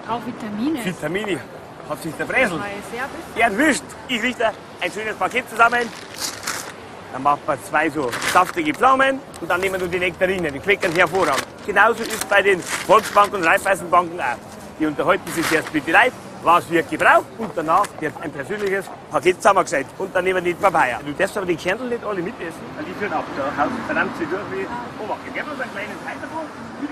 Auch Vitamine. Vitamine. Hat sich der Bresel. Sehr Erwischt. Ich richte ein schönes Paket zusammen. Dann macht man 2 so saftige Pflaumen und dann nehmen wir die Nektarinen. Die schmecken hervorragend. Genauso ist es bei den Volksbanken und Raiffeisenbanken auch. Die unterhalten sich erst mit den Leuten, was wird gebraucht und danach wird ein persönliches Paket zusammengestellt. Und dann nehmen wir die Papaya. Du darfst aber die Kernel nicht alle mitessen, weil die führen ab. Da verdammt sie durch wie Obacht. Wir geben uns einen kleinen Teil davon.